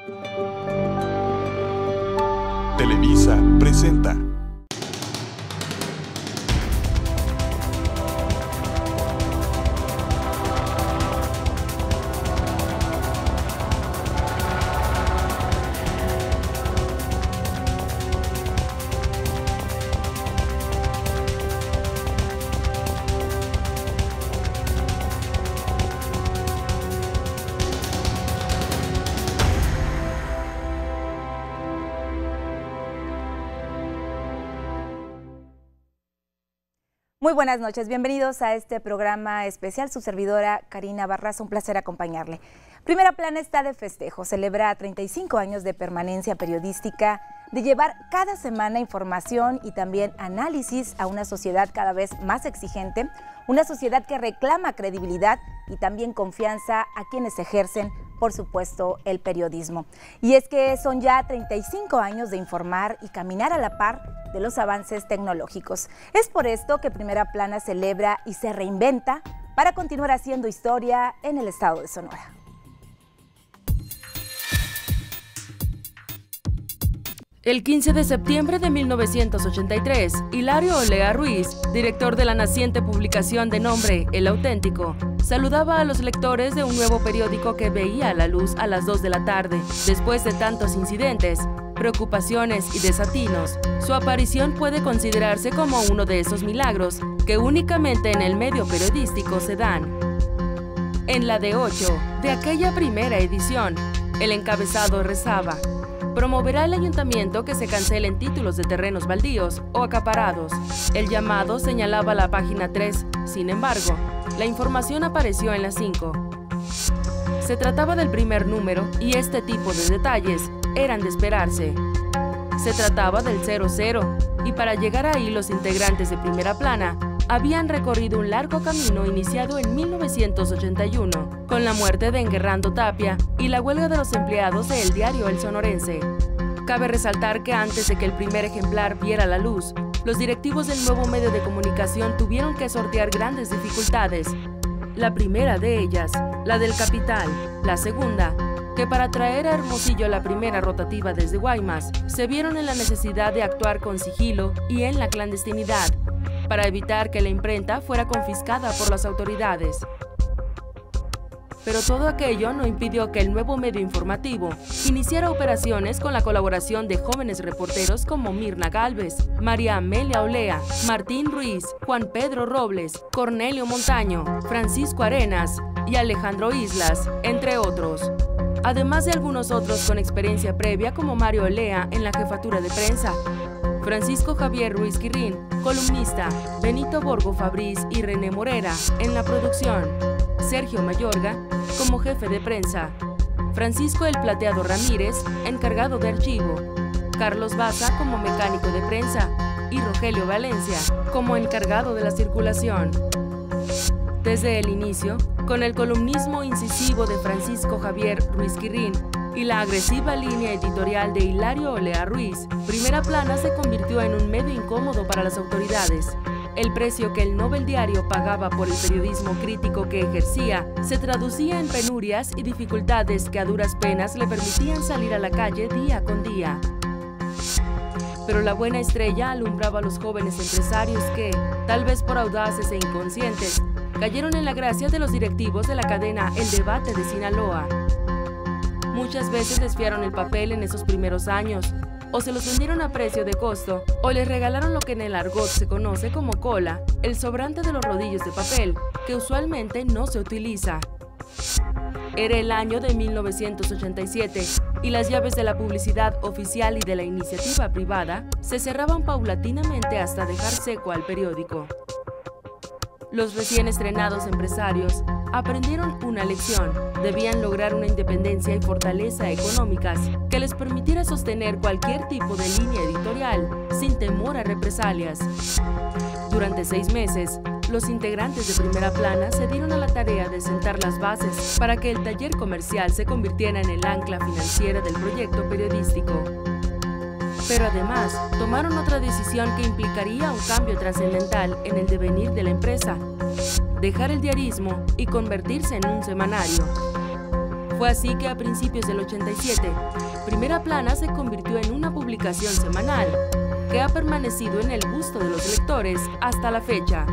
Televisa presenta. Muy buenas noches, bienvenidos a este programa especial, su servidora Karina Barraza, un placer acompañarle. Primera Plana está de festejo, celebra 35 años de permanencia periodística, de llevar cada semana información y también análisis a una sociedad cada vez más exigente, una sociedad que reclama credibilidad y también confianza a quienes ejercen, por supuesto, el periodismo. Y es que son ya 35 años de informar y caminar a la par de los avances tecnológicos. Es por esto que Primera Plana celebra y se reinventa para continuar haciendo historia en el estado de Sonora. El 15 de septiembre de 1983, Hilario Olea Ruiz, director de la naciente publicación de nombre El Auténtico, saludaba a los lectores de un nuevo periódico que veía la luz a las 2 de la tarde. Después de tantos incidentes, preocupaciones y desatinos, su aparición puede considerarse como uno de esos milagros que únicamente en el medio periodístico se dan. En la de 8 de aquella primera edición, el encabezado rezaba: promoverá el ayuntamiento que se cancelen títulos de terrenos baldíos o acaparados. El llamado señalaba la página 3, sin embargo, la información apareció en la 5. Se trataba del primer número y este tipo de detalles eran de esperarse. Se trataba del 00 y para llegar ahí los integrantes de Primera Plana habían recorrido un largo camino iniciado en 1981, con la muerte de Enguerrando Tapia y la huelga de los empleados del diario El Sonorense. Cabe resaltar que antes de que el primer ejemplar viera la luz, los directivos del nuevo medio de comunicación tuvieron que sortear grandes dificultades. La primera de ellas, la del capital; la segunda, que para traer a Hermosillo la primera rotativa desde Guaymas, se vieron en la necesidad de actuar con sigilo y en la clandestinidad, para evitar que la imprenta fuera confiscada por las autoridades. Pero todo aquello no impidió que el nuevo medio informativo iniciara operaciones con la colaboración de jóvenes reporteros como Mirna Gálvez, María Amelia Olea, Martín Ruiz, Juan Pedro Robles, Cornelio Montaño, Francisco Arenas y Alejandro Islas, entre otros. Además de algunos otros con experiencia previa como Mario Olea en la jefatura de prensa, Francisco Javier Ruiz Quirrín, columnista, Benito Borgo Fabriz y René Morera en la producción, Sergio Mayorga como jefe de prensa, Francisco El Plateado Ramírez, encargado de archivo, Carlos Baza como mecánico de prensa y Rogelio Valencia como encargado de la circulación. Desde el inicio, con el columnismo incisivo de Francisco Javier Ruiz Quirrín y la agresiva línea editorial de Hilario Olea Ruiz, Primera Plana se convirtió en un medio incómodo para las autoridades. El precio que el Nobel Diario pagaba por el periodismo crítico que ejercía se traducía en penurias y dificultades que a duras penas le permitían salir a la calle día con día. Pero la buena estrella alumbraba a los jóvenes empresarios que, tal vez por audaces e inconscientes, cayeron en la gracia de los directivos de la cadena El Debate de Sinaloa. Muchas veces desfiaron el papel en esos primeros años, o se los vendieron a precio de costo, o les regalaron lo que en el argot se conoce como cola, el sobrante de los rodillos de papel, que usualmente no se utiliza. Era el año de 1987 y las llaves de la publicidad oficial y de la iniciativa privada se cerraban paulatinamente hasta dejar seco al periódico. Los recién estrenados empresarios aprendieron una lección: debían lograr una independencia y fortaleza económicas que les permitiera sostener cualquier tipo de línea editorial sin temor a represalias. Durante 6 meses, los integrantes de Primera Plana se dieron a la tarea de sentar las bases para que el taller comercial se convirtiera en el ancla financiera del proyecto periodístico. Pero además, tomaron otra decisión que implicaría un cambio trascendental en el devenir de la empresa: dejar el diarismo y convertirse en un semanario. Fue así que a principios del 87, Primera Plana se convirtió en una publicación semanal que ha permanecido en el gusto de los lectores hasta la fecha.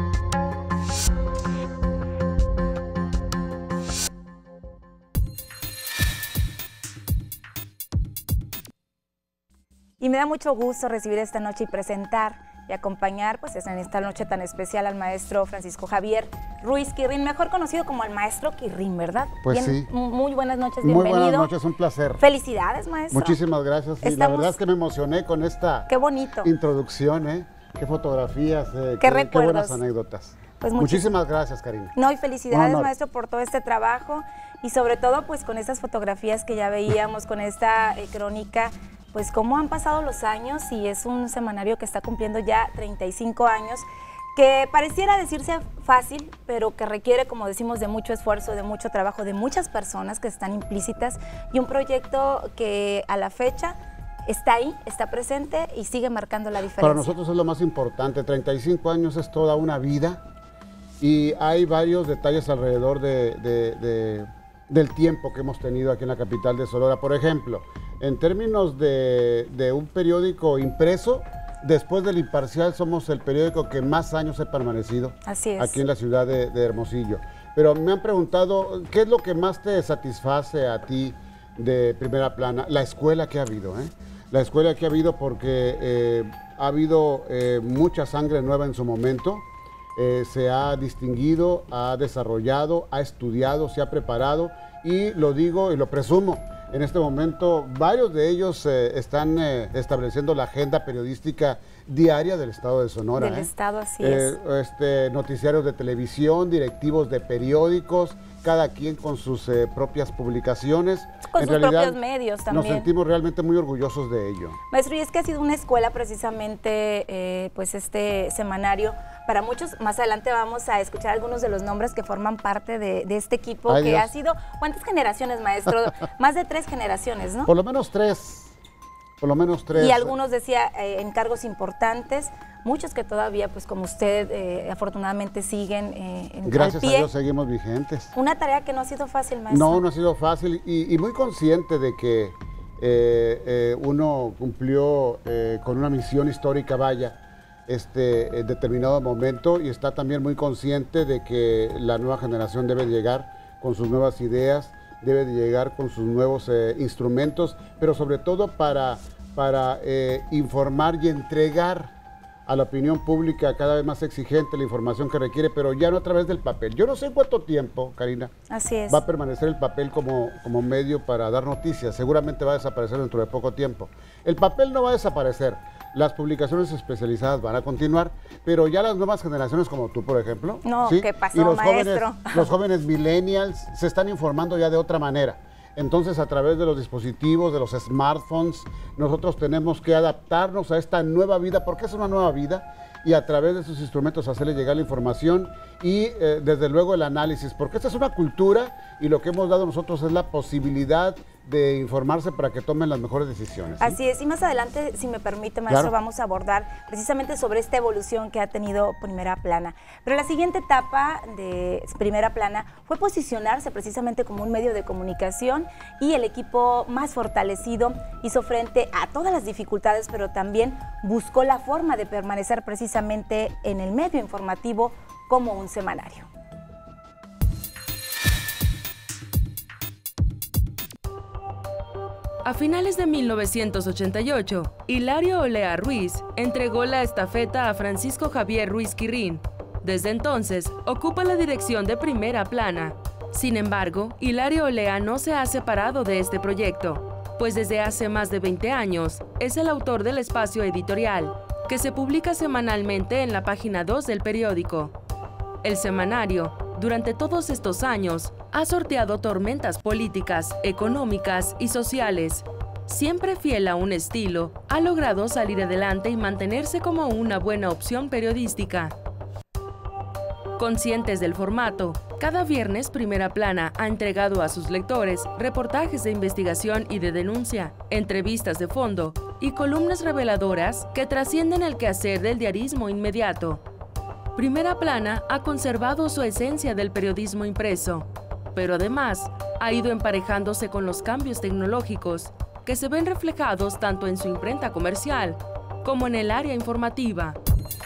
Y me da mucho gusto recibir esta noche y presentar y acompañar pues en esta noche tan especial al maestro Francisco Javier Ruiz Quirrín, mejor conocido como el maestro Quirrín, ¿verdad? Pues sí. Muy buenas noches, bienvenido. Muy buenas noches, un placer. Felicidades, maestro. Muchísimas gracias. Y la verdad es que me emocioné con esta Qué bonito. Introducción, ¿eh? Qué fotografías, qué recuerdos. Qué buenas anécdotas. Pues muchísimas gracias, Karina. No, y felicidades, maestro, por todo este trabajo y sobre todo pues con estas fotografías que ya veíamos, con esta crónica. Pues cómo han pasado los años y es un semanario que está cumpliendo ya 35 años, que pareciera decirse fácil, pero que requiere, como decimos, de mucho esfuerzo, de mucho trabajo, de muchas personas que están implícitas y un proyecto que a la fecha está ahí, está presente y sigue marcando la diferencia. Para nosotros es lo más importante, 35 años es toda una vida y hay varios detalles alrededor del tiempo que hemos tenido aquí en la capital de Sonora. Por ejemplo, en términos de un periódico impreso, después del Imparcial somos el periódico que más años he permanecido. Así es. Aquí en la ciudad de Hermosillo. Pero me han preguntado, ¿qué es lo que más te satisface a ti de Primera Plana? La escuela que ha habido, ¿eh? La escuela que ha habido porque ha habido mucha sangre nueva en su momento. Se ha distinguido, ha desarrollado, ha estudiado, se ha preparado y lo digo y lo presumo. En este momento, varios de ellos están estableciendo la agenda periodística diaria del estado de Sonora. Del estado, así es. Noticiarios de televisión, directivos de periódicos, cada quien con sus propias publicaciones. Con sus propios medios también. Nos sentimos realmente muy orgullosos de ello. Maestro, y es que ha sido una escuela precisamente, pues este semanario. Para muchos, más adelante vamos a escuchar algunos de los nombres que forman parte de este equipo. Ay, que Dios. ha sido, ¿cuántas generaciones, maestro? Más de 3 generaciones, ¿no? Por lo menos tres. Por lo menos tres. Y algunos, decía, encargos importantes, muchos que todavía, pues como usted, afortunadamente siguen Gracias al pie. a Dios seguimos vigentes. Una tarea que no ha sido fácil, maestro. No, no ha sido fácil y muy consciente de que uno cumplió con una misión histórica, vaya, en determinado momento, y está también muy consciente de que la nueva generación debe llegar con sus nuevas ideas, debe de llegar con sus nuevos instrumentos, pero sobre todo para informar y entregar a la opinión pública cada vez más exigente la información que requiere, pero ya no a través del papel. Yo no sé en cuánto tiempo, Karina, así es, va a permanecer el papel como medio para dar noticias. Seguramente va a desaparecer dentro de poco tiempo. El papel no va a desaparecer, las publicaciones especializadas van a continuar, pero ya las nuevas generaciones como tú, por ejemplo, no, ¿sí? ¿qué pasó, y los maestro? los jóvenes millennials se están informando ya de otra manera. Entonces, a través de los dispositivos, de los smartphones, nosotros tenemos que adaptarnos a esta nueva vida, porque es una nueva vida, y a través de esos instrumentos hacerle llegar la información y, desde luego, el análisis, porque esta es una cultura y lo que hemos dado nosotros es la posibilidad de informarse para que tomen las mejores decisiones, ¿sí? Así es, y más adelante, si me permite, maestro, Claro. vamos a abordar precisamente sobre esta evolución que ha tenido Primera Plana. Pero la siguiente etapa de Primera Plana fue posicionarse precisamente como un medio de comunicación y el equipo más fortalecido hizo frente a todas las dificultades, pero también buscó la forma de permanecer precisamente en el medio informativo como un semanario. A finales de 1988, Hilario Olea Ruiz entregó la estafeta a Francisco Javier Ruiz Quirrín. Desde entonces, ocupa la dirección de Primera Plana. Sin embargo, Hilario Olea no se ha separado de este proyecto, pues desde hace más de 20 años es el autor del espacio editorial, que se publica semanalmente en la página 2 del periódico. El semanario, durante todos estos años, ha sorteado tormentas políticas, económicas y sociales. Siempre fiel a un estilo, ha logrado salir adelante y mantenerse como una buena opción periodística. Conscientes del formato, cada viernes Primera Plana ha entregado a sus lectores reportajes de investigación y de denuncia, entrevistas de fondo y columnas reveladoras que trascienden el quehacer del diarismo inmediato. Primera Plana ha conservado su esencia del periodismo impreso. pero además ha ido emparejándose con los cambios tecnológicos que se ven reflejados tanto en su imprenta comercial como en el área informativa.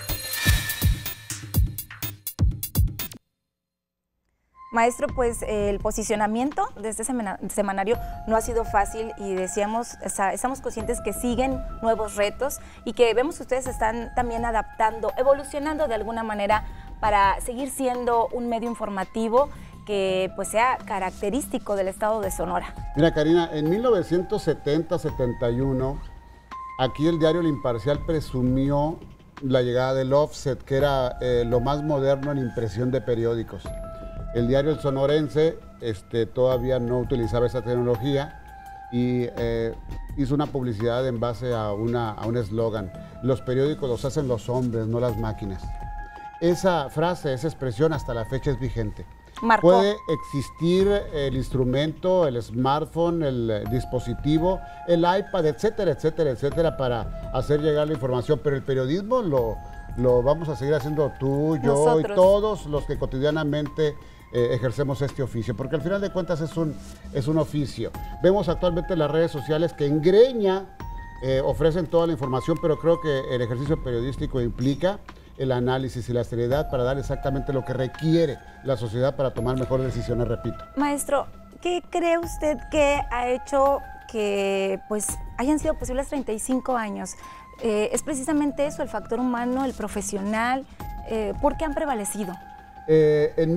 Maestro, pues el posicionamiento de este semanario no ha sido fácil y decíamos, estamos conscientes que siguen nuevos retos y que vemos que ustedes están también adaptando, evolucionando de alguna manera para seguir siendo un medio informativo que pues sea característico del estado de Sonora. Mira, Karina, en 1970-71, aquí el diario El Imparcial presumió la llegada del offset, que era lo más moderno en impresión de periódicos. El diario El Sonorense todavía no utilizaba esa tecnología y hizo una publicidad en base a un eslogan: los periódicos los hacen los hombres, no las máquinas. Esa frase, esa expresión hasta la fecha es vigente. Marcó. Puede existir el instrumento, el smartphone, el dispositivo, el iPad, etcétera, etcétera, etcétera, para hacer llegar la información, pero el periodismo lo vamos a seguir haciendo tú, yo Nosotros. y todos los que cotidianamente ejercemos este oficio, porque al final de cuentas es un oficio. Vemos actualmente las redes sociales que en greña ofrecen toda la información, pero creo que el ejercicio periodístico implica el análisis y la seriedad para dar exactamente lo que requiere la sociedad para tomar mejores decisiones, repito. Maestro, ¿qué cree usted que ha hecho que pues hayan sido posibles 35 años? ¿Es precisamente eso, el factor humano, el profesional? ¿Por qué han prevalecido? En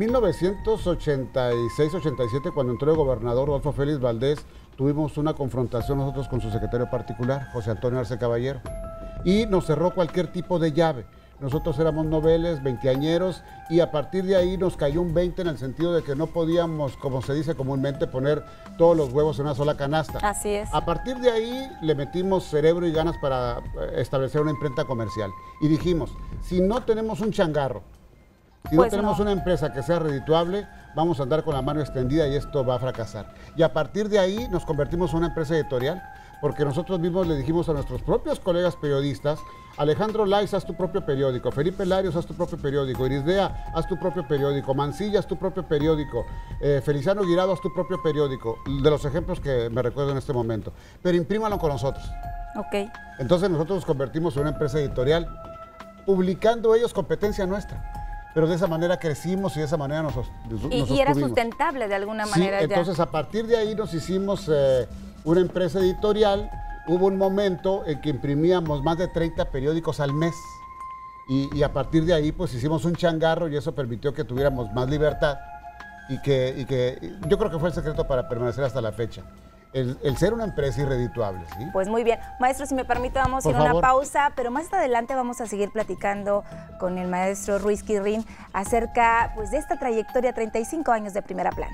1986-87, cuando entró el gobernador Rodolfo Félix Valdés, tuvimos una confrontación nosotros con su secretario particular, José Antonio Arce Caballero, y nos cerró cualquier tipo de llave. Nosotros éramos noveles, veinteañeros, y a partir de ahí nos cayó un 20 en el sentido de que no podíamos, como se dice comúnmente, poner todos los huevos en una sola canasta. Así es. A partir de ahí le metimos cerebro y ganas para establecer una imprenta comercial. Y dijimos, si no tenemos un changarro, si Pues no tenemos no. una empresa que sea redituable, vamos a andar con la mano extendida y esto va a fracasar. Y a partir de ahí nos convertimos en una empresa editorial, porque nosotros mismos le dijimos a nuestros propios colegas periodistas: Alejandro Laiz, haz tu propio periódico; Felipe Larios, haz tu propio periódico; Irisdea, haz tu propio periódico; Mancilla, haz tu propio periódico; Feliciano Guirado, haz tu propio periódico, de los ejemplos que me recuerdo en este momento. Pero imprímalo con nosotros. Ok. Entonces nosotros nos convertimos en una empresa editorial, publicando ellos competencia nuestra. Pero de esa manera crecimos y de esa manera nos Y era sostuvimos. sustentable de alguna Sí, manera ya. entonces a partir de ahí nos hicimos una empresa editorial. Hubo un momento en que imprimíamos más de 30 periódicos al mes y a partir de ahí pues hicimos un changarro y eso permitió que tuviéramos más libertad y que yo creo que fue el secreto para permanecer hasta la fecha. El ser una empresa irredituable, ¿sí? Pues muy bien. Maestro, si me permite, vamos a ir a una pausa, pero más adelante vamos a seguir platicando con el maestro Ruiz Quirrín acerca pues, de esta trayectoria, 35 años de Primera Plana.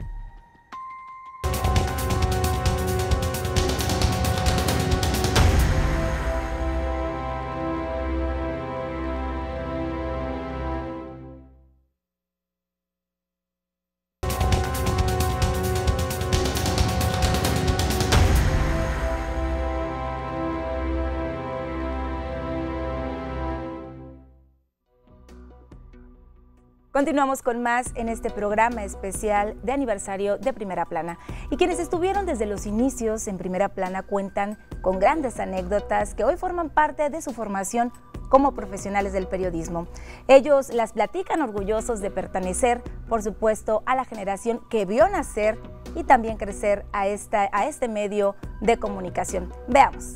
Continuamos con más en este programa especial de aniversario de Primera Plana. Y quienes estuvieron desde los inicios en Primera Plana cuentan con grandes anécdotas que hoy forman parte de su formación como profesionales del periodismo. Ellos las platican orgullosos de pertenecer, por supuesto, a la generación que vio nacer y también crecer a este medio de comunicación. Veamos.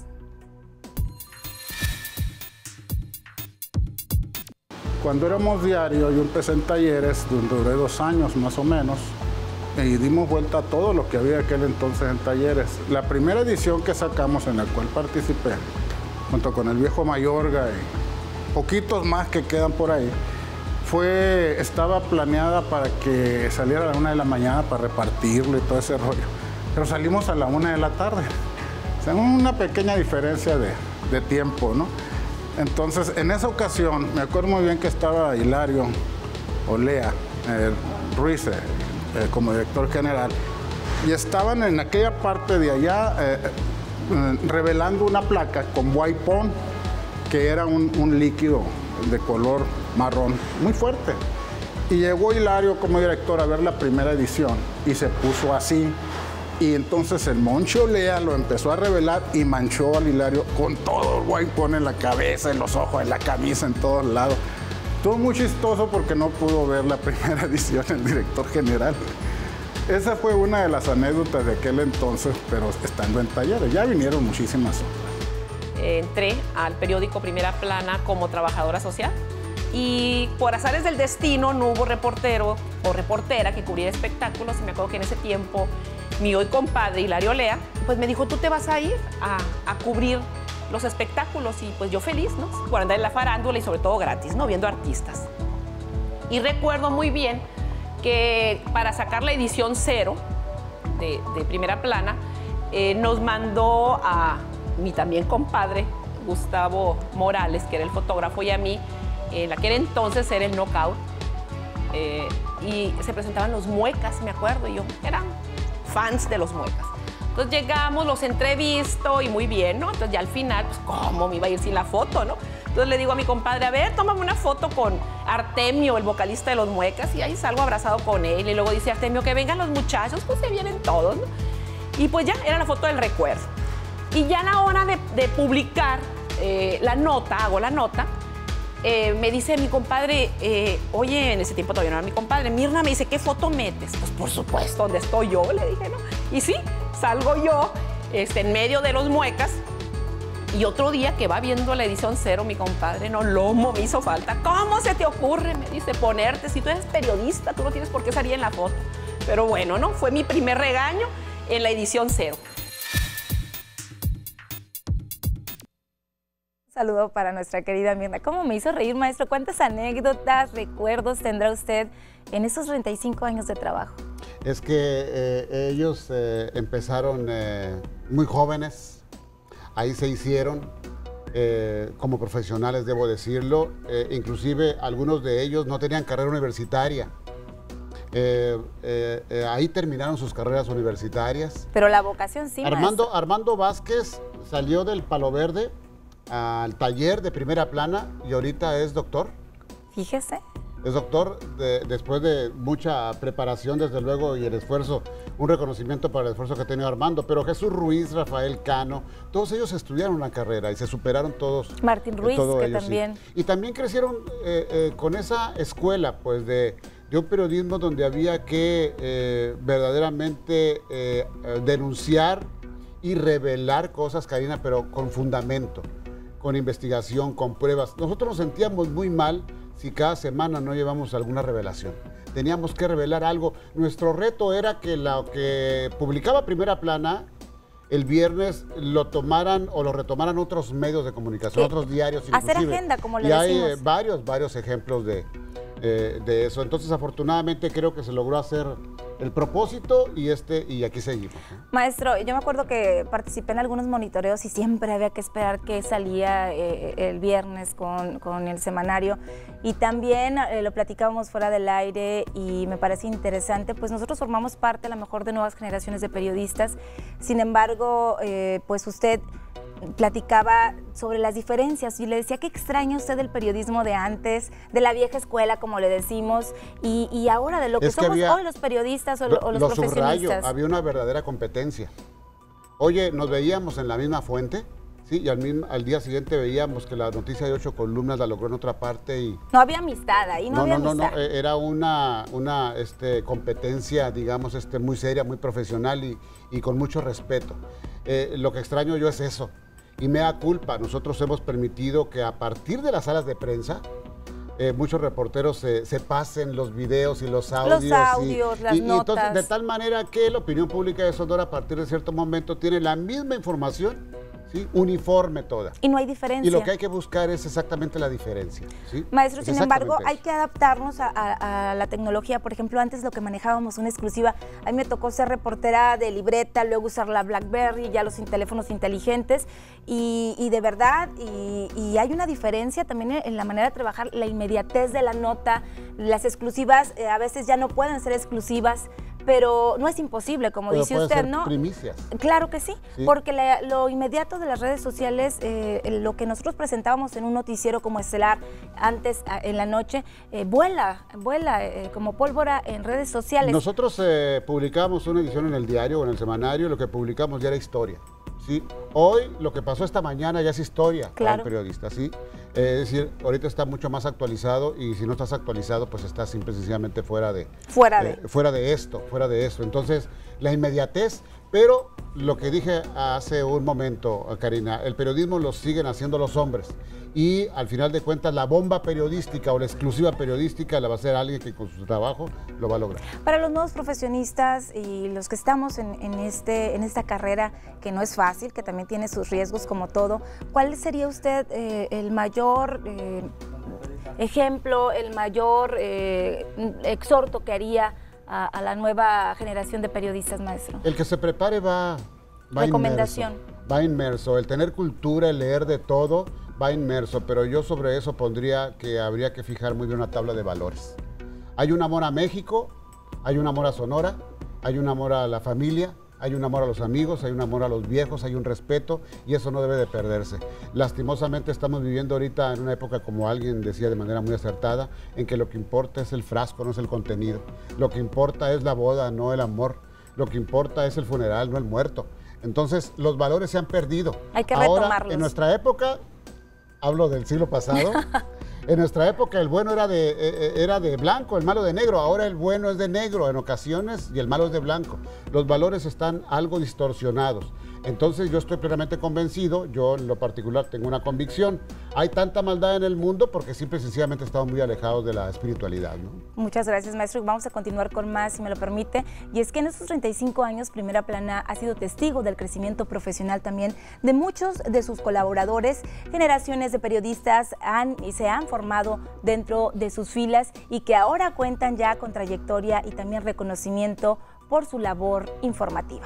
Cuando éramos diario, yo empecé en talleres, donde duré 2 años más o menos, y dimos vuelta a todo lo que había aquel entonces en talleres. La primera edición que sacamos, en la cual participé, junto con el viejo Mayorga y poquitos más que quedan por ahí, estaba planeada para que saliera a la 1 de la mañana para repartirlo y todo ese rollo. Pero salimos a la 1 de la tarde. O sea, una pequeña diferencia de tiempo, ¿no? Entonces, en esa ocasión, me acuerdo muy bien que estaba Hilario Olea Ruiz como director general, y estaban en aquella parte de allá revelando una placa con Waipón, que era un líquido de color marrón muy fuerte. Y llegó Hilario como director a ver la primera edición y se puso así. Y entonces el Moncho Olea lo empezó a revelar y manchó al Hilario con todo el white pone en la cabeza, en los ojos, en la camisa, en todos lados. Estuvo muy chistoso porque no pudo ver la primera edición el director general. Esa fue una de las anécdotas de aquel entonces, pero estando en Talleres. Ya vinieron muchísimas otras. Entré al periódico Primera Plana como trabajadora social y por azares del destino no hubo reportero o reportera que cubriera espectáculos. Y me acuerdo que en ese tiempo mi hoy compadre Hilario Olea pues me dijo, tú te vas a ir a cubrir los espectáculos. Y pues yo feliz, ¿no? Por andar en la farándula y sobre todo gratis, ¿no? Viendo artistas. Y recuerdo muy bien que para sacar la edición 0 de Primera Plana, nos mandó a mi también compadre, Gustavo Morales, que era el fotógrafo, y a mí, en aquel entonces era el Knockout, y se presentaban los Muecas, me acuerdo, y yo eran fans de los Muecas. Entonces llegamos, los entrevisto y muy bien, ¿no? Entonces ya al final, pues cómo me iba a ir sin la foto, ¿no? Entonces le digo a mi compadre, a ver, tómame una foto con Artemio, el vocalista de los Muecas, y ahí salgo abrazado con él. Y luego dice Artemio, que vengan los muchachos, pues se vienen todos, ¿no? Y pues ya, era la foto del recuerdo. Y ya a la hora de publicar la nota, hago la nota, me dice mi compadre, oye, en ese tiempo todavía no era mi compadre, Mirna, me dice, ¿qué foto metes? Pues por supuesto, donde estoy yo, le dije, ¿no? Y sí, salgo yo en medio de los Muecas. Y otro día que va viendo la edición 0, mi compadre, no, lomo, me hizo falta. ¿Cómo se te ocurre? Me dice, ponerte, si tú eres periodista, tú no tienes por qué salir en la foto. Pero bueno, ¿no? Fue mi primer regaño en la edición 0. Un saludo para nuestra querida Mirna. ¿Cómo me hizo reír, maestro? ¿Cuántas anécdotas, recuerdos tendrá usted en esos 35 años de trabajo? Es que ellos empezaron muy jóvenes. Ahí se hicieron como profesionales, debo decirlo. Inclusive algunos de ellos no tenían carrera universitaria. Ahí terminaron sus carreras universitarias. Pero la vocación sí, maestro. Armando Vázquez salió del Palo Verde al taller de Primera Plana y ahorita es doctor. Fíjese. Es doctor después de mucha preparación, desde luego, y el esfuerzo, un reconocimiento para el esfuerzo que ha tenido Armando. Pero Jesús Ruiz, Rafael Cano, todos ellos estudiaron una carrera y se superaron todos. Martín Ruiz, que ellos, también. Sí. Y también crecieron con esa escuela, pues, de un periodismo donde había que verdaderamente denunciar y revelar cosas, Karina, pero con fundamento, con investigación, con pruebas. Nosotros nos sentíamos muy mal si cada semana no llevamos alguna revelación. Teníamos que revelar algo. Nuestro reto era que lo que publicaba Primera Plana, el viernes lo tomaran o lo retomaran otros medios de comunicación, otros diarios inclusive. Hacer agenda, como le decimos. Y hay varios ejemplos de eso. Entonces, afortunadamente, creo que se logró hacer el propósito y aquí seguimos, ¿no? Maestro, yo me acuerdo que participé en algunos monitoreos y siempre había que esperar que salía el viernes con el semanario, y también lo platicábamos fuera del aire y me parece interesante, pues nosotros formamos parte a lo mejor de nuevas generaciones de periodistas. Sin embargo, pues usted platicaba sobre las diferencias y le decía que extraña usted el periodismo de antes, de la vieja escuela, como le decimos, y ahora de lo que somos hoy los periodistas o los profesionistas. Subrayo, había una verdadera competencia. Oye, nos veíamos en la misma fuente, ¿sí? Y al día siguiente veíamos que la noticia de 8 columnas la logró en otra parte y... No había amistad ahí, no había amistad. No, era una competencia, digamos, muy seria, muy profesional y con mucho respeto. Lo que extraño yo es eso. Y me da culpa, nosotros hemos permitido que a partir de las salas de prensa muchos reporteros se pasen los videos y los audios. Las notas. Entonces, de tal manera que la opinión pública de Sonora a partir de cierto momento tiene la misma información, ¿sí? Uniforme toda. Y no hay diferencia. Y lo que hay que buscar es exactamente la diferencia, ¿sí? Maestro, sin embargo, hay que adaptarnos a la tecnología. Por ejemplo, antes lo que manejábamos una exclusiva, a mí me tocó ser reportera de libreta, luego usar la BlackBerry, ya los teléfonos inteligentes, y de verdad, y hay una diferencia también en la manera de trabajar, la inmediatez de la nota, las exclusivas a veces ya no pueden ser exclusivas, pero no es imposible, como Pero dice puede usted, ser ¿no? primicias. Claro que sí, Sí. porque lo inmediato de las redes sociales, lo que nosotros presentábamos en un noticiero como Estelar antes en la noche, vuela como pólvora en redes sociales. Nosotros publicamos una edición en el diario o en el semanario, lo que publicamos ya era historia. ¿Sí? Hoy lo que pasó esta mañana ya es historia para Claro. el periodista, ¿sí? Es decir, ahorita está mucho más actualizado y si no estás actualizado, pues estás simple y sencillamente fuera de esto. Entonces, la inmediatez, pero lo que dije hace un momento, Karina, el periodismo lo siguen haciendo los hombres y al final de cuentas la bomba periodística o la exclusiva periodística la va a hacer alguien que con su trabajo lo va a lograr. Para los nuevos profesionistas y los que estamos en esta carrera, que no es fácil, que también tiene sus riesgos como todo, ¿cuál sería usted el mayor ejemplo, el mayor exhorto que haría a la nueva generación de periodistas, maestro? El que se prepare va Recomendación. Va inmerso. El tener cultura, el leer de todo, va inmerso. Pero yo sobre eso pondría que habría que fijar muy bien una tabla de valores. Hay un amor a México, hay un amor a Sonora, hay un amor a la familia, hay un amor a los amigos, hay un amor a los viejos, hay un respeto y eso no debe de perderse. Lastimosamente estamos viviendo ahorita en una época, como alguien decía de manera muy acertada, en que lo que importa es el frasco, no es el contenido. Lo que importa es la boda, no el amor. Lo que importa es el funeral, no el muerto. Entonces, los valores se han perdido. Hay que ahora, retomarlos. en nuestra época, hablo del siglo pasado, en nuestra época el bueno era de blanco, el malo de negro. Ahora el bueno es de negro en ocasiones y el malo es de blanco. Los valores están algo distorsionados. Entonces yo estoy plenamente convencido, yo en lo particular tengo una convicción. Hay tanta maldad en el mundo porque simple y sencillamente estamos muy alejados de la espiritualidad, ¿no? Muchas gracias, maestro. Vamos a continuar con más, si me lo permite. Y es que en estos 35 años, Primera Plana ha sido testigo del crecimiento profesional también de muchos de sus colaboradores. Generaciones de periodistas se han formado dentro de sus filas y que ahora cuentan ya con trayectoria y también reconocimiento por su labor informativa.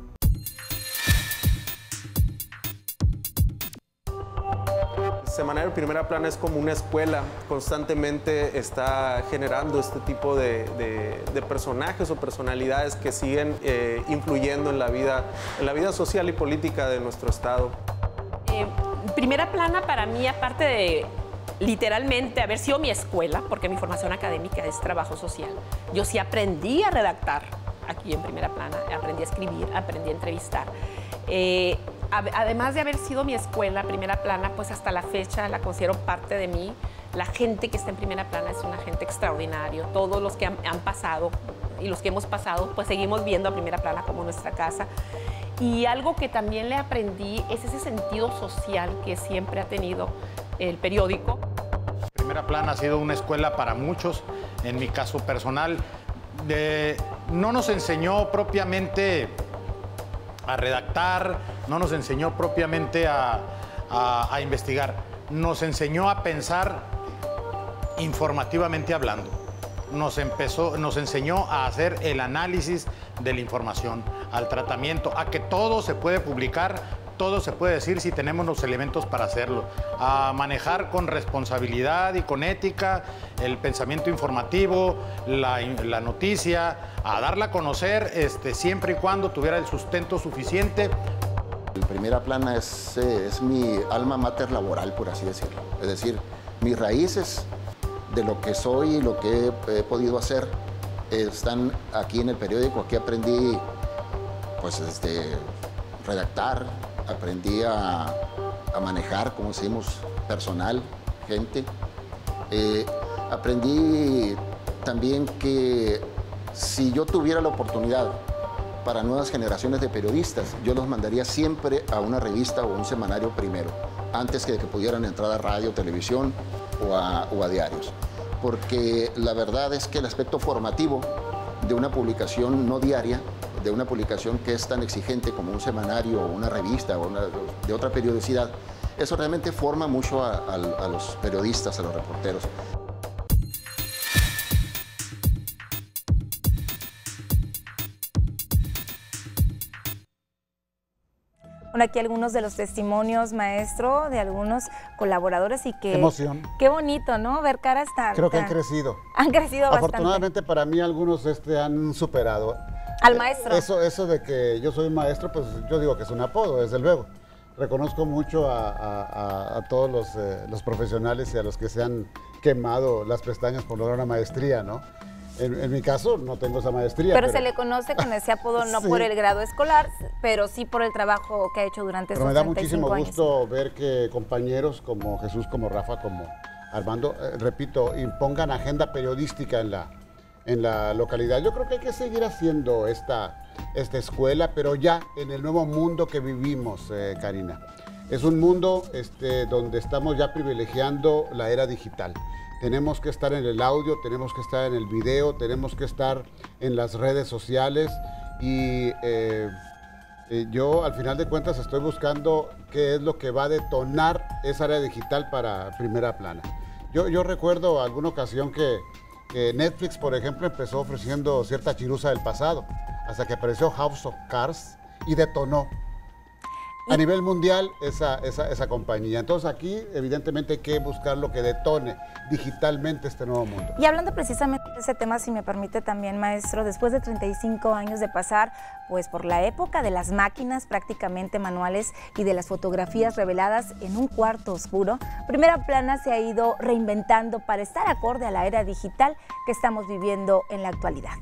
Semanario Primera Plana es como una escuela, constantemente está generando este tipo de personajes o personalidades que siguen influyendo en la vida social y política de nuestro estado. Primera Plana para mí, aparte de literalmente haber sido mi escuela, porque mi formación académica es trabajo social, yo sí aprendí a redactar aquí en Primera Plana, aprendí a escribir, aprendí a entrevistar. Además de haber sido mi escuela, Primera Plana, pues hasta la fecha la considero parte de mí. La gente que está en Primera Plana es una gente extraordinaria. Todos los que han pasado y los que hemos pasado, pues seguimos viendo a Primera Plana como nuestra casa. Y algo que también le aprendí es ese sentido social que siempre ha tenido el periódico. Primera Plana ha sido una escuela para muchos. En mi caso personal, no nos enseñó propiamente a redactar, no nos enseñó propiamente a investigar, nos enseñó a pensar informativamente hablando. Nos enseñó a hacer el análisis de la información, al tratamiento, a que todo se puede publicar, todo se puede decir si tenemos los elementos para hacerlo, a manejar con responsabilidad y con ética el pensamiento informativo, la noticia, a darla a conocer siempre y cuando tuviera el sustento suficiente. Primera Plana es mi alma mater laboral, por así decirlo. Es decir, mis raíces de lo que soy y lo que he podido hacer están aquí en el periódico. Aquí aprendí pues, redactar, aprendí a manejar, como decimos, personal, gente. Aprendí también que si yo tuviera la oportunidad para nuevas generaciones de periodistas, yo los mandaría siempre a una revista o un semanario primero, antes de que pudieran entrar a radio, televisión o a diarios. Porque la verdad es que el aspecto formativo de una publicación no diaria, de una publicación que es tan exigente como un semanario o una revista o de otra periodicidad, eso realmente forma mucho a los periodistas, a los reporteros. Bueno, aquí algunos de los testimonios, maestro, de algunos colaboradores y que... Qué emoción. Qué bonito, ¿no? Ver caras tan... Creo que han crecido. Han crecido bastante. Afortunadamente para mí algunos han superado. Al maestro. Eso de que yo soy un maestro, pues yo digo que es un apodo, desde luego. Reconozco mucho a todos los profesionales y a los que se han quemado las pestañas por lograr una maestría, ¿no? En mi caso no tengo esa maestría. Pero se le conoce con ese apodo no sí. por el grado escolar, pero sí por el trabajo que ha hecho durante esos 35 años. Me da muchísimo gusto ver que compañeros como Jesús, como Rafa, como Armando, repito, impongan agenda periodística en la localidad. Yo creo que hay que seguir haciendo esta escuela, pero ya en el nuevo mundo que vivimos, Karina. Es un mundo donde estamos ya privilegiando la era digital. Tenemos que estar en el audio, tenemos que estar en el video, tenemos que estar en las redes sociales y yo al final de cuentas estoy buscando qué es lo que va a detonar esa área digital para Primera Plana. Yo recuerdo alguna ocasión que Netflix, por ejemplo, empezó ofreciendo cierta chiruza del pasado, hasta que apareció House of Cards y detonó a nivel mundial esa compañía. Entonces aquí evidentemente hay que buscar lo que detone digitalmente este nuevo mundo. Y hablando precisamente de ese tema, si me permite también, maestro, después de 35 años de pasar pues por la época de las máquinas prácticamente manuales y de las fotografías reveladas en un cuarto oscuro, Primera Plana se ha ido reinventando para estar acorde a la era digital que estamos viviendo en la actualidad.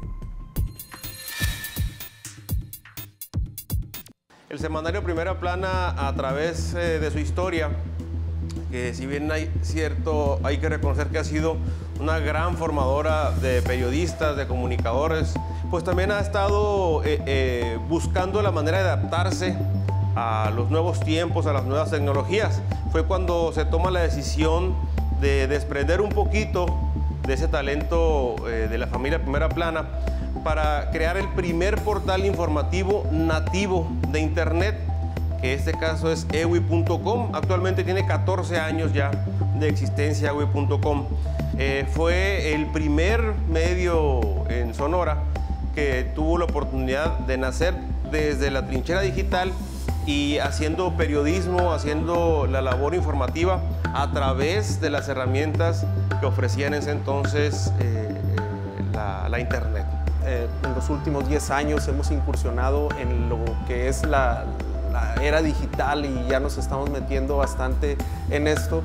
El semanario Primera Plana, a través de su historia, que si bien hay que reconocer que ha sido una gran formadora de periodistas, de comunicadores, pues también ha estado buscando la manera de adaptarse a los nuevos tiempos, a las nuevas tecnologías. Fue cuando se toma la decisión de desprender un poquito de ese talento de la familia Primera Plana para crear el primer portal informativo nativo de Internet, que en este caso es ewi.com. Actualmente tiene 14 años ya de existencia ewi.com. Fue el primer medio en Sonora que tuvo la oportunidad de nacer desde la trinchera digital y haciendo periodismo, haciendo la labor informativa a través de las herramientas que ofrecía en ese entonces la Internet. En los últimos 10 años hemos incursionado en lo que es la era digital y ya nos estamos metiendo bastante en esto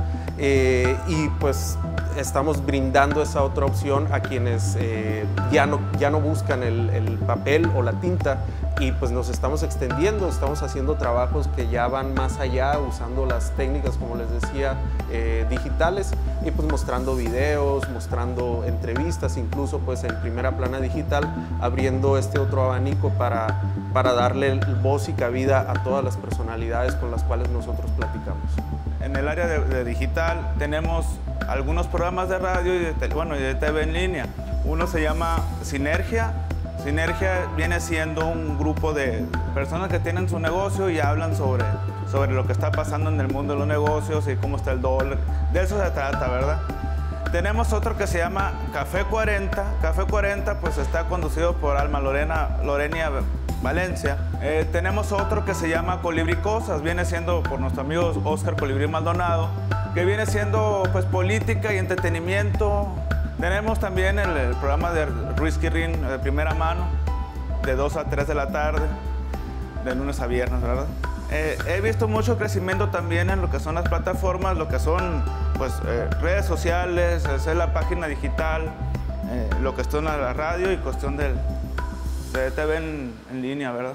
y pues estamos brindando esa otra opción a quienes ya no buscan el papel o la tinta y pues nos estamos extendiendo, estamos haciendo trabajos que ya van más allá usando las técnicas, como les decía, digitales y pues mostrando videos, mostrando entrevistas, incluso pues en Primera Plana Digital, abriendo este otro abanico para darle voz y cabida a todas las personalidades con las cuales nosotros platicamos. En el área de digital tenemos algunos programas de radio y de TV en línea. Uno se llama Sinergia. Sinergia viene siendo un grupo de personas que tienen su negocio y hablan sobre lo que está pasando en el mundo de los negocios y cómo está el dólar. De eso se trata, ¿verdad? Tenemos otro que se llama Café 40. Café 40 pues está conducido por Alma Lorenia Valencia. Tenemos otro que se llama Colibrí Cosas, viene siendo por nuestro amigo Oscar Colibrí Maldonado, que viene siendo pues política y entretenimiento. Tenemos también el programa de Ruiz Quirrín de Primera Mano, de 2 a 3 de la tarde, de lunes a viernes, ¿verdad? He visto mucho crecimiento también en lo que son las plataformas, lo que son pues, redes sociales, hacer la página digital, lo que está en la radio y cuestión de TV en línea, ¿verdad?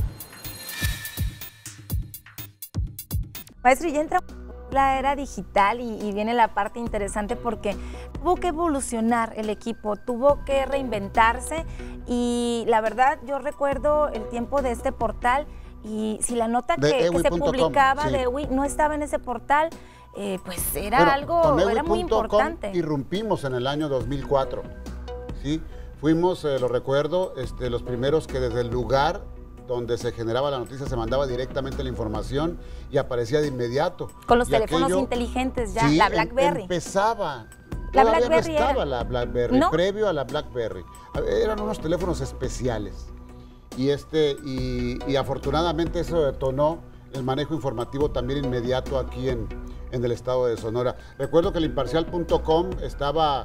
Maestro, ya entra la era digital y viene la parte interesante porque tuvo que evolucionar el equipo, tuvo que reinventarse y la verdad yo recuerdo el tiempo de este portal y si la nota que se publicaba de EWI no estaba en ese portal, pues era era muy importante. Irrumpimos en el año 2004, ¿sí? Fuimos, lo recuerdo, los primeros que desde el lugar donde se generaba la noticia se mandaba directamente la información y aparecía de inmediato. Con los teléfonos inteligentes ya, sí, la BlackBerry. Empezaba. La BlackBerry no estaba la BlackBerry, ¿no? Previo a la BlackBerry. Eran unos teléfonos especiales. Y afortunadamente eso detonó el manejo informativo también inmediato aquí en el estado de Sonora. Recuerdo que el imparcial.com estaba,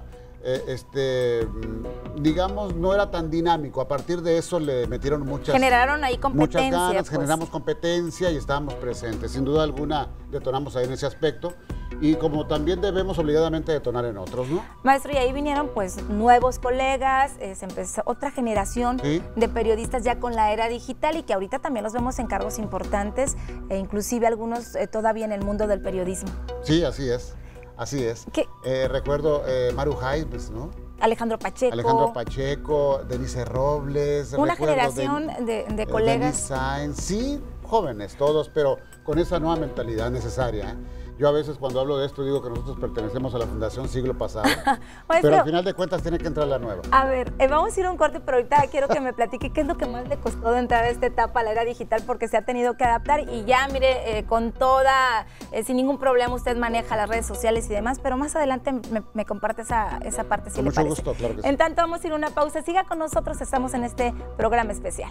digamos, no era tan dinámico. A partir de eso le metieron generaron ahí competencia. Muchas ganas, pues. Generamos competencia y estábamos presentes. Sin duda alguna detonamos ahí en ese aspecto. Y como también debemos obligadamente detonar en otros, ¿no? Maestro, y ahí vinieron pues nuevos colegas, se empezó otra generación de periodistas ya con la era digital y que ahorita también los vemos en cargos importantes e inclusive algunos todavía en el mundo del periodismo. Sí, así es, así es. Recuerdo Maru Jaimes, ¿no? Alejandro Pacheco, Denise Robles. Una generación de colegas. Sainz, sí, jóvenes todos, pero con esa nueva mentalidad necesaria, ¿eh? Yo a veces cuando hablo de esto digo que nosotros pertenecemos a la Fundación Siglo Pasado, pero al final de cuentas tiene que entrar la nueva. A ver, vamos a ir a un corte, pero ahorita quiero que me platique qué es lo que más le costó de entrar a esta etapa, a la era digital, porque se ha tenido que adaptar y ya, mire, con toda, sin ningún problema usted maneja las redes sociales y demás, pero más adelante me comparte esa parte, si le parece. Con mucho gusto, claro que sí. En tanto, vamos a ir a una pausa. Siga con nosotros, estamos en este programa especial.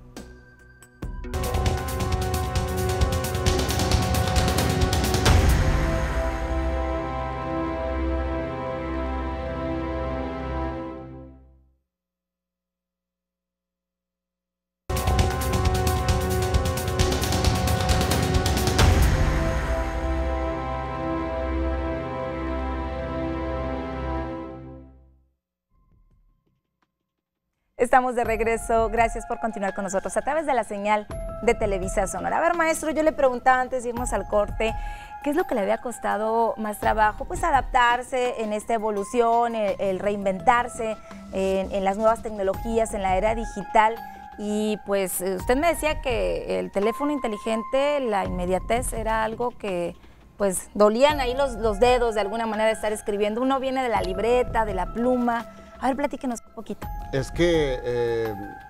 Estamos de regreso, gracias por continuar con nosotros a través de la señal de Televisa Sonora. A ver, maestro, yo le preguntaba antes de irnos al corte, ¿qué es lo que le había costado más trabajo? Pues adaptarse en esta evolución, el reinventarse en las nuevas tecnologías, en la era digital. Y pues usted me decía que el teléfono inteligente, la inmediatez era algo que pues dolían ahí los dedos de alguna manera de estar escribiendo. Uno viene de la libreta, de la pluma. A ver, platíquenos un poquito. Es que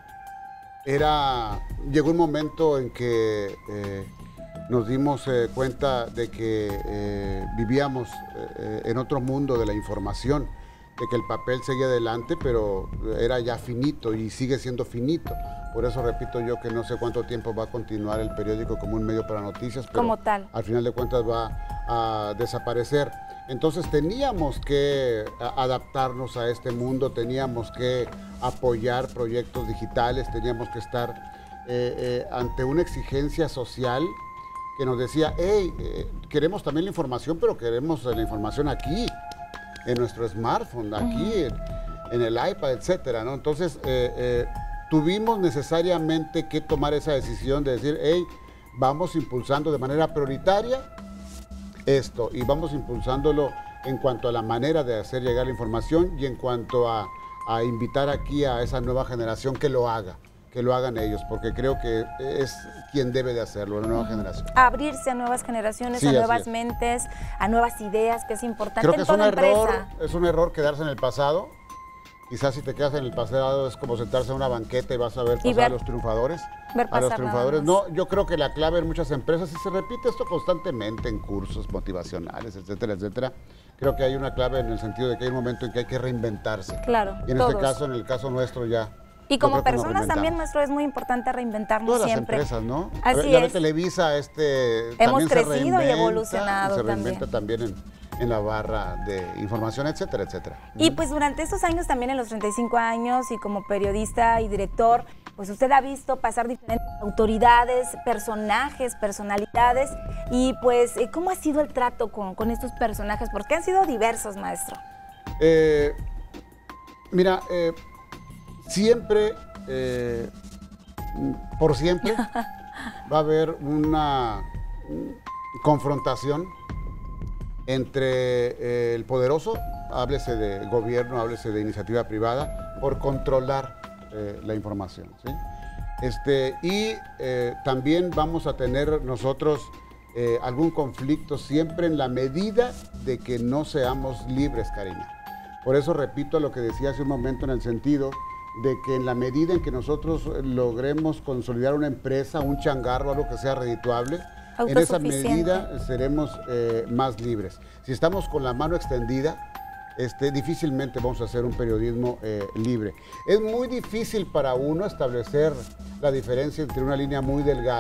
llegó un momento en que nos dimos cuenta de que vivíamos en otro mundo de la información, de que el papel seguía adelante, pero era ya finito y sigue siendo finito. Por eso repito yo que no sé cuánto tiempo va a continuar el periódico como un medio para noticias, pero como tal, al final de cuentas va a desaparecer. Entonces teníamos que adaptarnos a este mundo, teníamos que apoyar proyectos digitales, teníamos que estar ante una exigencia social que nos decía, hey, queremos también la información, pero queremos la información aquí, en nuestro smartphone, aquí, en el iPad, etcétera, ¿no? Entonces tuvimos necesariamente que tomar esa decisión de decir, hey, vamos impulsando de manera prioritaria esto y vamos impulsándolo en cuanto a la manera de hacer llegar la información y en cuanto a invitar aquí a esa nueva generación que lo hagan ellos, porque creo que es quien debe de hacerlo, la nueva generación. Abrirse a nuevas generaciones, sí, a nuevas mentes, a nuevas ideas, que es importante. Creo que en toda empresa. Es un error quedarse en el pasado. Quizás si te quedas en el pasado es como sentarse en una banqueta y vas a ver pasar a los triunfadores. A los triunfadores. No, yo creo que la clave en muchas empresas, y se repite esto constantemente en cursos motivacionales, etcétera, etcétera, creo que hay una clave en el sentido de que hay un momento en que hay que reinventarse. Claro, y en este caso, en el caso nuestro ya. Y como personas también, maestro, es muy importante reinventarnos todas siempre. Las empresas, ¿no? Así ya es. Televisa, hemos crecido y evolucionado se reinventa también en la barra de información, etcétera, etcétera. Y pues durante estos años, también en los 35 años y como periodista y director, pues usted ha visto pasar diferentes autoridades, personajes, personalidades, y pues, ¿cómo ha sido el trato con estos personajes? Porque han sido diversos, maestro. Mira, siempre, por siempre, va a haber una confrontación entre el poderoso, háblese de gobierno, háblese de iniciativa privada, por controlar la información, ¿sí? También vamos a tener nosotros algún conflicto siempre en la medida de que no seamos libres, Karina. Por eso repito lo que decía hace un momento en el sentido de que en la medida en que nosotros logremos consolidar una empresa, un changarro, algo que sea redituable, en esa medida seremos más libres. Si estamos con la mano extendida, difícilmente vamos a hacer un periodismo libre. Es muy difícil para uno establecer la diferencia entre una línea muy delgada,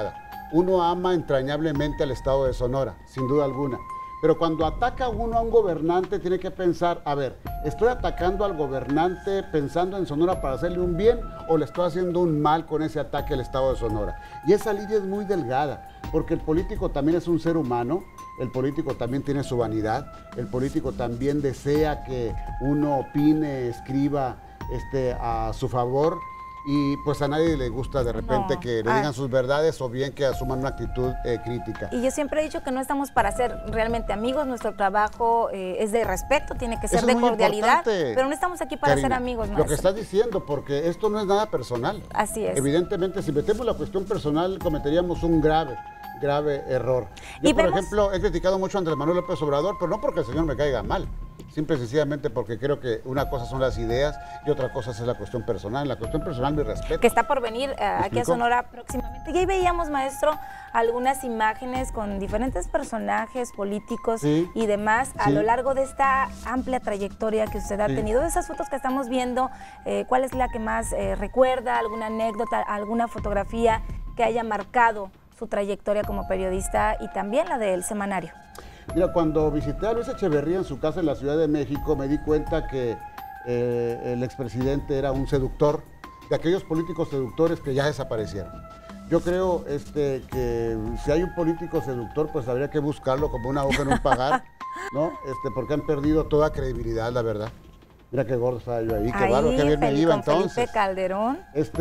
uno ama entrañablemente al estado de Sonora, sin duda alguna. Pero cuando ataca uno a un gobernante, tiene que pensar, a ver, ¿estoy atacando al gobernante pensando en Sonora para hacerle un bien o le estoy haciendo un mal con ese ataque al estado de Sonora? Y esa línea es muy delgada, porque el político también es un ser humano, el político también tiene su vanidad, el político también desea que uno opine, escriba a su favor. Y pues a nadie le gusta de repente que le digan sus verdades o bien que asuman una actitud crítica. Y yo siempre he dicho que no estamos para ser realmente amigos, nuestro trabajo es de respeto, tiene que ser de cordialidad, pero no estamos aquí para ser amigos, maestro. Lo que estás diciendo, porque esto no es nada personal. Así es. Evidentemente, si metemos la cuestión personal, cometeríamos un grave error. Yo, por ejemplo, he criticado mucho a Andrés Manuel López Obrador, pero no porque el señor me caiga mal, simple y sencillamente porque creo que una cosa son las ideas y otra cosa es la cuestión personal. En la cuestión personal, mi respeto. Que está por venir aquí a Sonora próximamente. Y ahí veíamos, maestro, algunas imágenes con diferentes personajes políticos y demás a lo largo de esta amplia trayectoria que usted ha tenido. De esas fotos que estamos viendo, ¿cuál es la que más recuerda? ¿Alguna anécdota, alguna fotografía que haya marcado su trayectoria como periodista y también la del semanario? Mira, cuando visité a Luis Echeverría en su casa en la Ciudad de México, me di cuenta que el expresidente era un seductor, de aquellos políticos seductores que ya desaparecieron. Yo creo que si hay un político seductor, pues habría que buscarlo como una hoja en un pagar, ¿no? Porque han perdido toda credibilidad, la verdad. Mira qué gordo estaba yo ahí, qué bárbaro, qué bien me iba entonces. Felipe Calderón.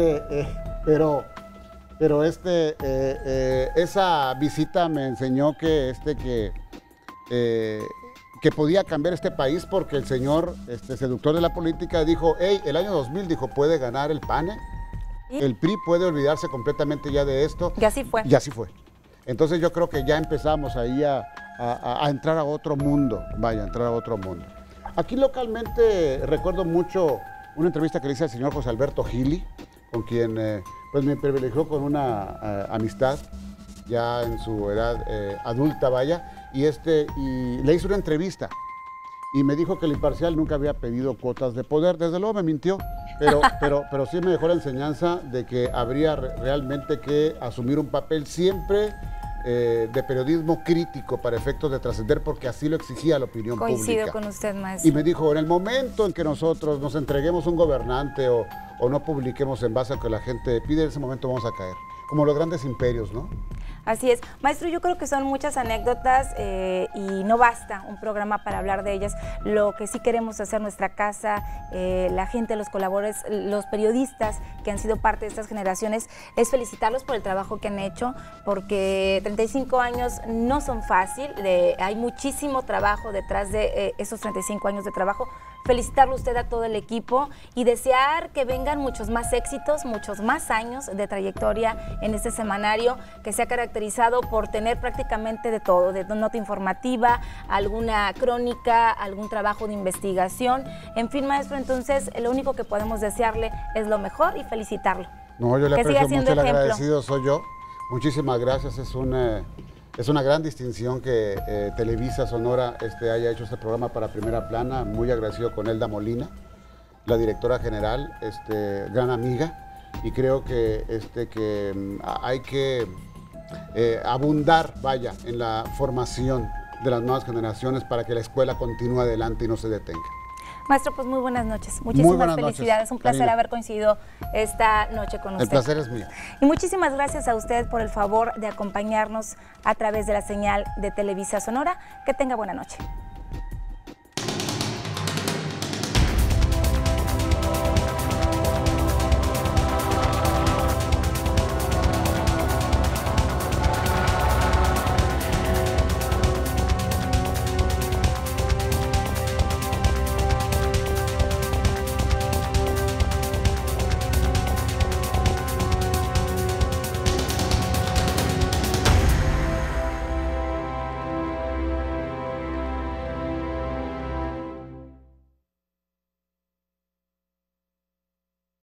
Pero esa visita me enseñó que podía cambiar este país, porque el señor seductor de la política dijo, hey, el año 2000 dijo, puede ganar el PAN, el PRI puede olvidarse completamente ya de esto. Y así fue. Y así fue. Entonces yo creo que ya empezamos ahí a entrar a otro mundo, a entrar a otro mundo. Aquí localmente recuerdo mucho una entrevista que le hice al señor José Alberto Gili, con quien pues me privilegió con una amistad ya en su edad adulta, y le hice una entrevista y me dijo que el Imparcial nunca había pedido cuotas de poder. Desde luego me mintió, pero sí me dejó la enseñanza de que habría realmente que asumir un papel siempre de periodismo crítico para efectos de trascender, porque así lo exigía la opinión pública. Coincido con usted, maestro. Y me dijo, en el momento en que nosotros nos entreguemos un gobernante o no publiquemos en base a lo que la gente pide, en ese momento vamos a caer, como los grandes imperios, ¿no? Así es. Maestro, yo creo que son muchas anécdotas y no basta un programa para hablar de ellas. Lo que sí queremos hacer nuestra casa, la gente, los colaboradores, los periodistas que han sido parte de estas generaciones, es felicitarlos por el trabajo que han hecho, porque 35 años no son fácil, hay muchísimo trabajo detrás de esos 35 años de trabajo. Felicitarlo a usted, a todo el equipo, y desear que vengan muchos más éxitos, muchos más años de trayectoria en este semanario, que se ha caracterizado por tener prácticamente de todo, de nota informativa, alguna crónica, algún trabajo de investigación. En fin, maestro, entonces lo único que podemos desearle es lo mejor y felicitarlo. No, yo le aprecio mucho, el agradecido soy yo. Muchísimas gracias, es una gran distinción que Televisa Sonora haya hecho este programa para Primera Plana. Muy agradecido con Elda Molina, la directora general, gran amiga, y creo que hay que abundar, en la formación de las nuevas generaciones para que la escuela continúe adelante y no se detenga. Maestro, pues muy buenas noches. Muchísimas felicidades. Un placer haber coincidido esta noche con usted. El placer es mío. Y muchísimas gracias a usted por el favor de acompañarnos a través de la señal de Televisa Sonora. Que tenga buena noche.